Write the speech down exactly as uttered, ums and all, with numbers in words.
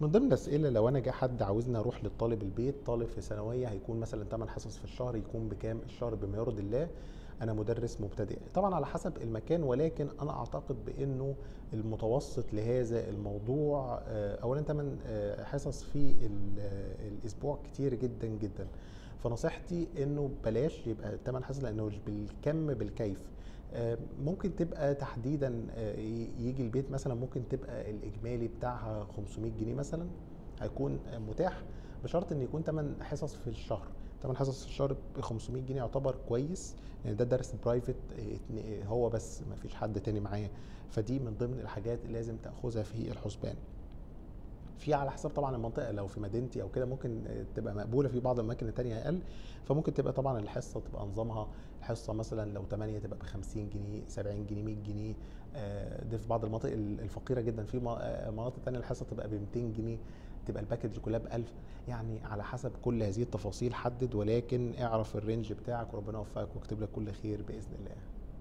من ضمن الاسئله، لو انا جه حد عاوزني اروح للطالب البيت، طالب في ثانويه هيكون مثلا ثمانية حصص في الشهر، يكون بكام الشهر بما يرضي الله؟ انا مدرس مبتدئ، طبعا على حسب المكان، ولكن انا اعتقد بانه المتوسط لهذا الموضوع آه، اولا ثمانية حصص في ال- آه، الاسبوع كتير جدا جدا. فنصيحتي انه بلاش يبقى ثمانية حصص، لانه مش بالكم بالكيف. آه، ممكن تبقى تحديدا آه، ي- يجي البيت مثلا، ممكن تبقى الاجمالي بتاعها خمسمائة جنيه مثلا، هيكون آه، متاح، بشرط ان يكون ثمانية حصص في الشهر. ثمانية حصص في الشهر ب خمسمائة جنيه يعتبر كويس، يعني ده درس برايفت هو بس، ما فيش حد تاني معاه. فدي من ضمن الحاجات اللي لازم تاخذها في الحسبان. في على حسب طبعا المنطقه، لو في مدينتي او كده ممكن تبقى مقبوله، في بعض الاماكن التانية اقل. فممكن تبقى طبعا الحصه تبقى نظامها، الحصه مثلا لو ثمانية تبقى ب خمسين جنيه، سبعين جنيه، مية جنيه. آه، ده في بعض المناطق الفقيره جدا. في مناطق تانية الحصه تبقى ب ميتين جنيه، تبقى الباكج كلها ب ألف. يعني على حسب كل هذه التفاصيل حدد، ولكن اعرف الرينج بتاعك، وربنا يوفقك ويكتب لك كل خير باذن الله.